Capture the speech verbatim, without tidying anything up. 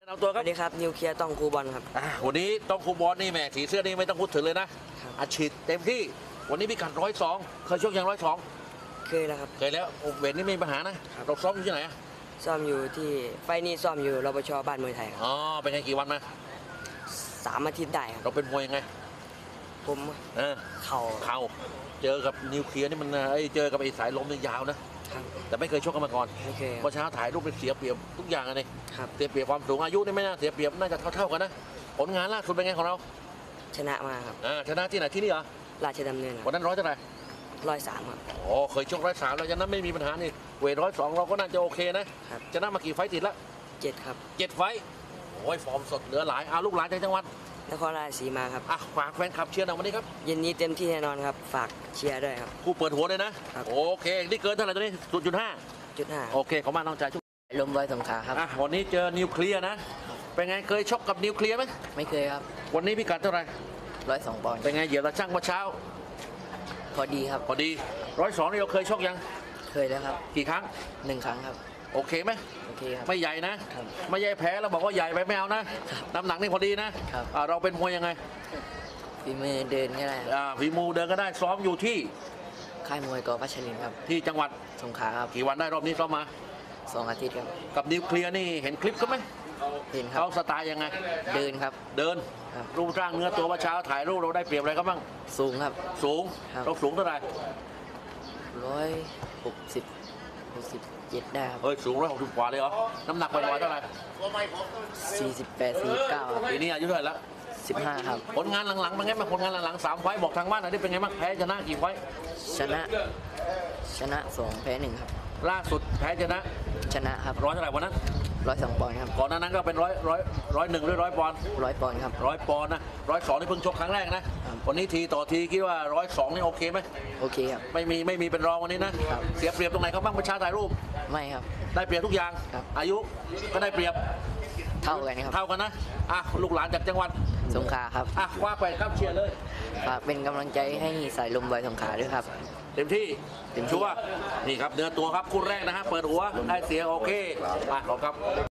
เอาตัวครับสวัสดีครับนิวเคลียร์ต้องครูบอลครับวันนี้ต้องครูบอลนี่แม่สีเสื้อนี่ไม่ต้องพูดถึงเลยนะอาชีพเต็มที่วันนี้พิกัดร้อยสองเคยชกอย่างร้อยสองเคยแล้วครับเคยแล้วเวทนี่ไม่มีปัญหานะเราซ้อมอยู่ที่ไหนซ้อมอยู่ที่ไฟนี่ซ้อมอยู่รปชบ้านมวยไทยครับอ๋อเป็นไงกี่วันมาสามอาทิตย์ได้ครับเราเป็นมวยยังไงผมเออเข่าเข่าเจอกับนิวเคลียร์นี่มันไอ้เจอกับไอ้สายลมนี่ยาวนะแต่ไม่เคยชกกันมาก่อนไม่เคยพอเช้าถ่ายรูปเป็นเสียเปรียบทุกอย่างเลยครับเสียเปรียบความสูงอายุนี่ไม่น่าเสียเปรียบน่าจะเท่าๆกันนะผลงานล่าสุดเป็นไงของเราชนะมาครับอ่าชนะที่ไหนที่นี่เหรอราชดำเนินวันนั้นร้อยเท่าไหร่ร้อยสามครับโอ้เคยชกร้อยสามแล้วฉะนั้นไม่มีปัญหานี่เวทร้อยสองเราก็น่าจะโอเคนะชนะมากี่ไฟติดละเจ็ดครับเจ็ดไฟโอ้ยฟอร์มสดเหลือหลายอาลูกหลานจากจังหวัดนครราชสีมาครับอ่ะฝากแฟนคลับเชียร์หน่อยวันนี้ครับเย็นนี้เต็มที่แน่นอนครับฝากเชียร์ด้วยครับคู่เปิดหัวเลยนะโอเคนี่เกินเท่าไหร่ตัวนี้ศูนย์จุดห้าจุดห้าโอเคขอบคุณมากน้องใจชุบลมลอยสงขาครับอ่ะวันนี้เจอนิวเคลียร์นะเป็นไงเคยชกกับนิวเคลียร์ไหมไม่เคยครับวันนี้พิกัดเท่าไหร่ร้อยสองปอนด์เป็นไงเหยียบตะช่างเมื่อเช้าพอดีครับพอดีร้อยสองนี่เราเคยชกยังเคยแล้วครับกี่ครั้งหนึ่งครั้งครับโอเคไหมโอเคครับไม่ใหญ่นะไม่ใหญ่แพ้แล้วบอกว่าใหญ่ไปไม่เอานะน้ำหนักนี่พอดีนะเราเป็นมวยยังไงฝีมือเดินก็ได้อ่าฝีมือเดินก็ได้ซ้อมอยู่ที่ค่ายมวยกอล์ฟพัชรินครับที่จังหวัดสงขลาครับกี่วันได้รอบนี้ซ้อมมาสองอาทิตย์ครับกับนิวเคลียร์นี่เห็นคลิปเขาไหมเห็นครับเขาสไตล์ยังไงเดินครับเดินรูปร่างเนื้อตัวเมื่อเช้าถ่ายรูปเราได้เปรียบอะไรก็บ้างสูงครับสูงเราสูงเท่าไหร่ร้อยหกสิบหกสิบเจ็ดได้ครับเฮ้ยสูงร้อยหกสิบกว่าเลยเหรอน้ำหนักไปร้อยเท่าไหร่สี่สิบแปดสี่สิบเก้าปีนี้อายุเท่าไหร่ละสิบห้าครับผลงานหลังๆเป็นไงบ้างผลงานหลังๆสามไฟบอกทางบ้านหน่อยที่เป็นไงบ้างแพ้ชนะกี่ไฟชนะชนะสองแพ้หนึ่งครับล่าสุดแพ้ชนะชนะครับร้อยเท่าไหร่วันนั้นร้อยสองปอนด์ครับก่อนหน้านั้นก็เป็นร้อยร้อยร้อยหนึ่งหรือร้อยปอนด์ร้อยปอนด์ครับร้อยปอนด์นะร้อยสองนี่เพิ่งชกครั้งแรกนะวันนี้ทีต่อทีคิดว่าร้อยสองนี่โอเคไหมโอเคครับไม่มีไม่มีเป็นรองวันนี้นะเสียเปรียบตรงไหนเขาบ้างประชาถ่ายรูปไม่ครับได้เปรียบทุกอย่างอายุก็ได้เปรียบเท่ากันครับเท่ากันนะอ่ะลูกหลานจากจังหวัดสงขลาครับอ่ะว่าไปครับเชียร์เลยฝากเป็นกำลังใจให้สายลมลอยสงขลาด้วยครับเต็มที่เต็มชัวร์นี่ครับเนื้อตัวครับคู่แรกนะฮะเปิดหัวได้เสียโอเคมาขอบครับ